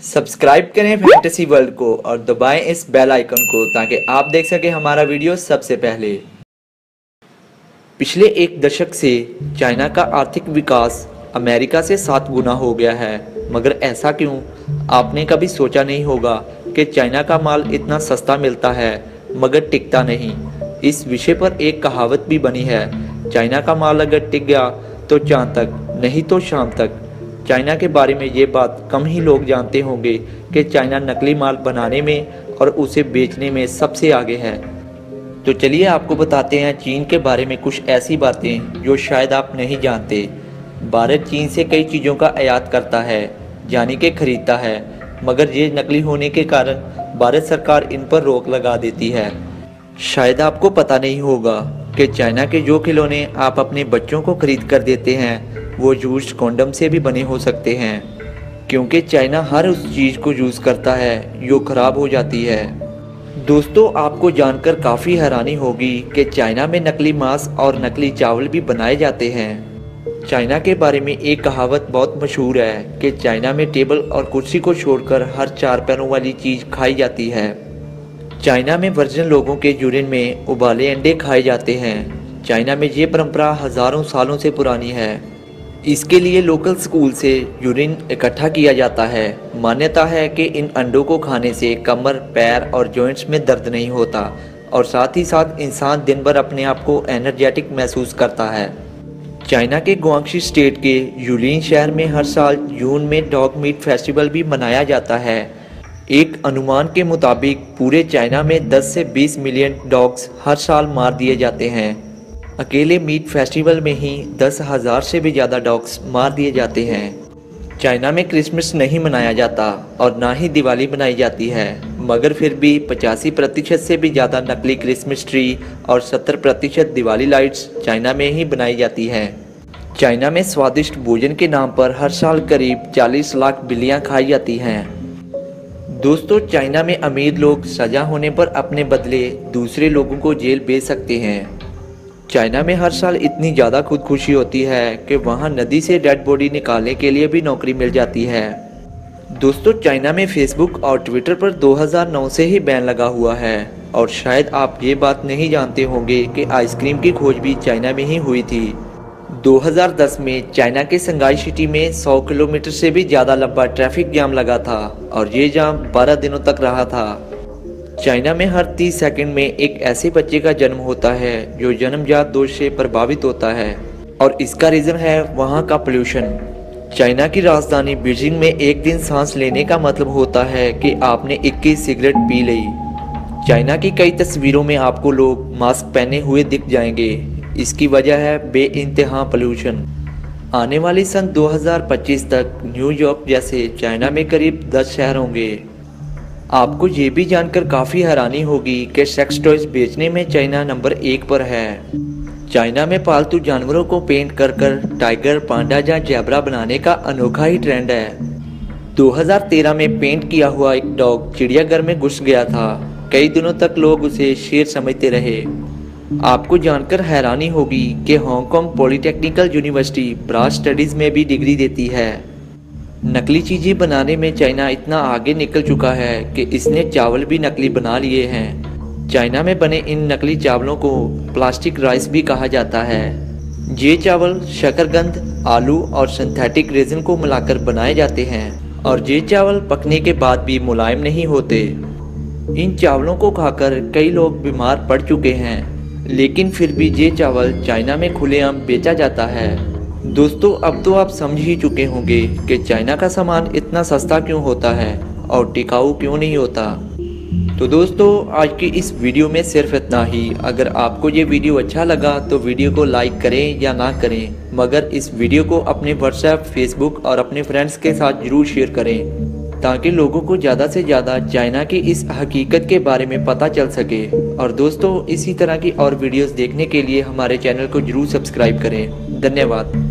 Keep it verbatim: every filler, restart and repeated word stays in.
Subscribe करें fantasy world को और दबाएं इस बेल आइकन को ताकि आप देख सकें हमारा वीडियो सबसे पहले। पिछले एक दशक से चाइना का आर्थिक विकास अमेरिका से सात गुना हो गया है, मगर ऐसा क्यों? आपने कभी सोचा नहीं होगा कि चाइना का माल इतना सस्ता मिलता है मगर टिकता नहीं। इस विषय पर एक कहावत भी बनी है, चाइना का माल अगर टिक गया तो चांद तक, नहीं तो शाम तक। चाइना के बारे में ये बात कम ही लोग जानते होंगे कि चाइना नकली माल बनाने में और उसे बेचने में सबसे आगे है। तो चलिए आपको बताते हैं चीन के बारे में कुछ ऐसी बातें जो शायद आप नहीं जानते। भारत चीन से कई चीज़ों का आयात करता है, यानी कि खरीदता है, मगर ये नकली होने के कारण भारत सरकार इन पर रोक लगा देती है। शायद आपको पता नहीं होगा कि चाइना के जो खिलौने आप अपने बच्चों को खरीद कर देते हैं वो यूज्ड कॉन्डम से भी बने हो सकते हैं, क्योंकि चाइना हर उस चीज़ को यूज़ करता है जो ख़राब हो जाती है। दोस्तों, आपको जानकर काफ़ी हैरानी होगी कि चाइना में नकली मांस और नकली चावल भी बनाए जाते हैं। चाइना के बारे में एक कहावत बहुत मशहूर है कि चाइना में टेबल और कुर्सी को छोड़कर हर चार पैरों वाली चीज़ खाई जाती है। चाइना में वर्जन लोगों के यूरिन में उबाले अंडे खाए जाते हैं। चाइना में ये परंपरा हज़ारों सालों से पुरानी है। इसके लिए लोकल स्कूल से यूरिन इकट्ठा किया जाता है। मान्यता है कि इन अंडों को खाने से कमर, पैर और जॉइंट्स में दर्द नहीं होता और साथ ही साथ इंसान दिन भर अपने आप को एनर्जेटिक महसूस करता है। चाइना के गुआंगशी स्टेट के यूलिन शहर में हर साल जून में डॉग मीट फेस्टिवल भी मनाया जाता है। एक अनुमान के मुताबिक पूरे चाइना में दस से बीस मिलियन डॉग्स हर साल मार दिए जाते हैं। अकेले मीट फेस्टिवल में ही दस हज़ार से भी ज़्यादा डॉग्स मार दिए जाते हैं। चाइना में क्रिसमस नहीं मनाया जाता और ना ही दिवाली मनाई जाती है, मगर फिर भी पचासी प्रतिशत से भी ज़्यादा नकली क्रिसमस ट्री और सत्तर प्रतिशत दिवाली लाइट्स चाइना में ही बनाई जाती हैं। चाइना में स्वादिष्ट भोजन के नाम पर हर साल करीब चालीस लाख बिल्लियाँ खाई जाती हैं। दोस्तों, चाइना में अमीर लोग सजा होने पर अपने बदले दूसरे लोगों को जेल भेज सकते हैं। चाइना में हर साल इतनी ज़्यादा खुदकुशी होती है कि वहाँ नदी से डेड बॉडी निकालने के लिए भी नौकरी मिल जाती है। दोस्तों, चाइना में फेसबुक और ट्विटर पर दो हज़ार नौ से ही बैन लगा हुआ है और शायद आप ये बात नहीं जानते होंगे कि आइसक्रीम की खोज भी चाइना में ही हुई थी। दो हज़ार दस में चाइना के संघाई सिटी में सौ किलोमीटर से भी ज़्यादा लंबा ट्रैफिक जाम लगा था और ये जाम बारह दिनों तक रहा था। चाइना में हर तीस सेकंड में एक ऐसे बच्चे का जन्म होता है जो जन्मजात दोष से प्रभावित होता है और इसका रीज़न है वहाँ का पोल्यूशन। चाइना की राजधानी बीजिंग में एक दिन सांस लेने का मतलब होता है कि आपने इक्कीस सिगरेट पी ली। चाइना की कई तस्वीरों में आपको लोग मास्क पहने हुए दिख जाएंगे। इसकी वजह है बेइंतहा पोल्यूशन। आने वाली सन दो हज़ार पच्चीस तक न्यूयॉर्क जैसे चाइना में करीब दस शहर होंगे। आपको ये भी जानकर काफ़ी हैरानी होगी कि सेक्स टॉयज बेचने में चाइना नंबर एक पर है। चाइना में पालतू जानवरों को पेंट कर कर टाइगर, पांडा या ज़ेब्रा बनाने का अनोखा ही ट्रेंड है। दो हज़ार तेरह में पेंट किया हुआ एक डॉग चिड़ियाघर में घुस गया था। कई दिनों तक लोग उसे शेर समझते रहे। आपको जानकर हैरानी होगी कि Hong Kong polytechnical university brass studies में भी डिग्री देती है। नकली चीज़ें बनाने में चाइना इतना आगे निकल चुका है कि इसने चावल भी नकली बना लिए हैं। चाइना में बने इन नकली चावलों को प्लास्टिक राइस भी कहा जाता है। ये चावल शकरकंद, आलू और सिंथेटिक रेजिन को मिलाकर बनाए जाते हैं और ये चावल पकने के बाद भी मुलायम नहीं होते। इन चावलों को खाकर कई लोग बीमार पड़ चुके हैं, लेकिन फिर भी ये चावल चाइना में खुलेआम बेचा जाता है। दोस्तों, अब तो आप समझ ही चुके होंगे कि चाइना का सामान इतना सस्ता क्यों होता है और टिकाऊ क्यों नहीं होता। तो दोस्तों, आज की इस वीडियो में सिर्फ इतना ही। अगर आपको ये वीडियो अच्छा लगा तो वीडियो को लाइक करें या ना करें, मगर इस वीडियो को अपने व्हाट्सएप, फेसबुक और अपने फ्रेंड्स के साथ ज़रूर शेयर करें ताकि लोगों को ज़्यादा से ज़्यादा चाइना की इस हकीकत के बारे में पता चल सके। और दोस्तों, इसी तरह की और वीडियोस देखने के लिए हमारे चैनल को ज़रूर सब्सक्राइब करें। धन्यवाद।